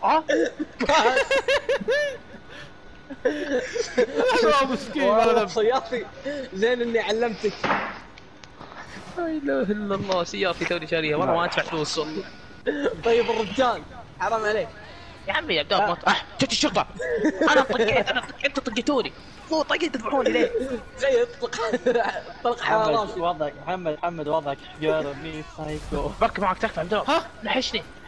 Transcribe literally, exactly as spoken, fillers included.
ها؟ والله مسكين والله صيافي زين اني علمتك. لا اله الا الله، سيارتي توني شاريها والله ما ادفع فلوس والله. طيب الرجال حرام عليك يا عمي يا عبد الله اح جت الشرطه. انا طقيت انا طقيت انتوا طقيتوني. مو طقيت تذبحوني ليه؟ تخيل اطلق اطلق حرام. وضعك محمد محمد وضعك حجار مي سايكو. بركب معك تكفى عبد الله. ها نحشني.